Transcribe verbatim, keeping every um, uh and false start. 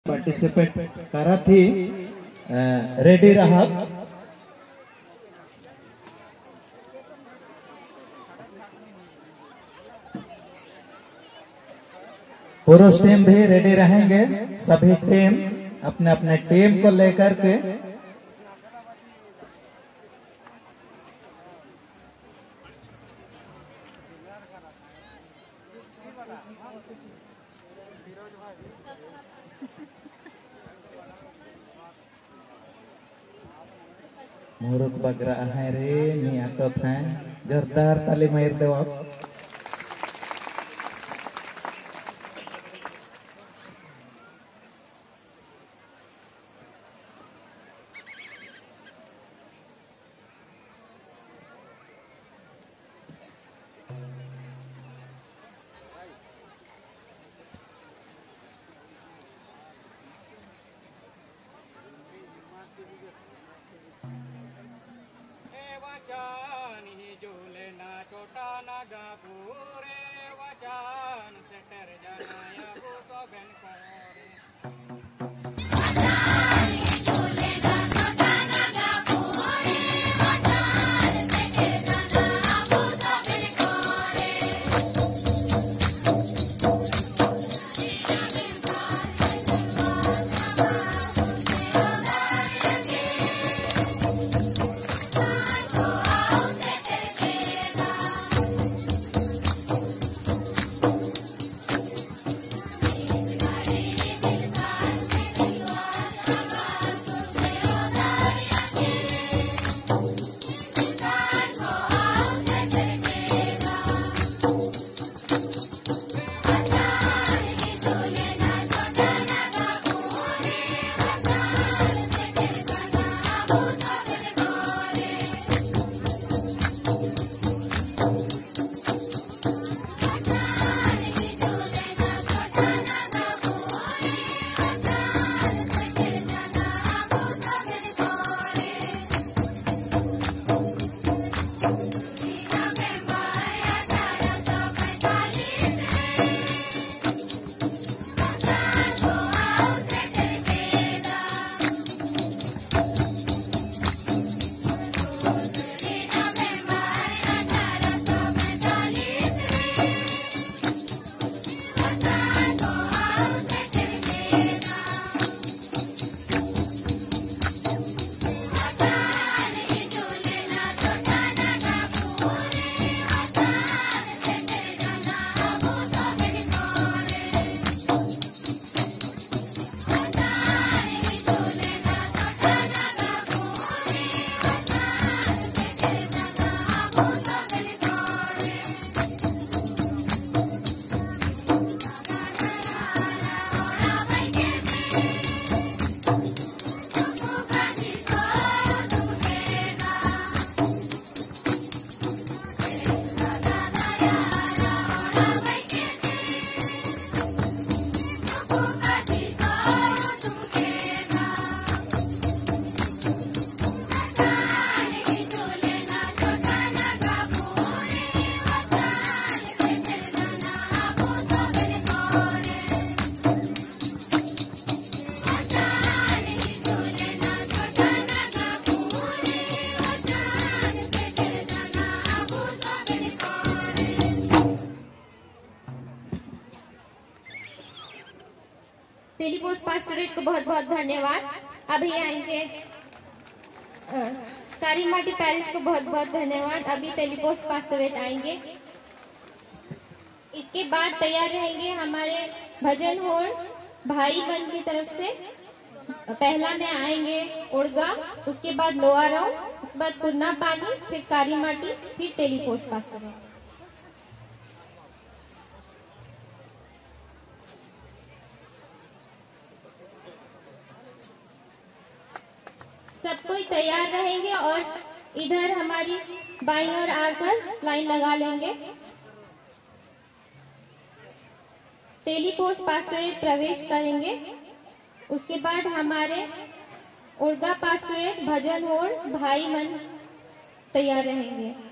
Participate करा थी ready रहा पुरुष टीम भी रेडी रहेंगे। सभी टीम अपने अपने टीम को लेकर के मुरुक बगरा है रे नी आटत है जोरदार ताली मार दो आप। टेलीपोस्ट पास्टोरेट को बहुत बहुत धन्यवाद। अभी आएंगे कारीमाटी पेरिस को बहुत बहुत धन्यवाद। अभी टेलीपोस्ट पास्टोरेट आएंगे। इसके बाद तैयार रहेंगे हमारे भजन होर भाई बन की तरफ से। पहला में आएंगे उड़गा, उसके बाद लोआरो, उसके बाद पुन्ना पानी, फिर कारीमाटी, फिर टेलीपोस्ट पास्टोरेट। सब कोई तैयार रहेंगे और इधर हमारी बाईं ओर आकर लाइन लगा लेंगे। टेलीपोस्ट पास्टोरेट प्रवेश करेंगे। उसके बाद हमारे उर्गा पास्टोरेट भजन होर भाई मन तैयार रहेंगे।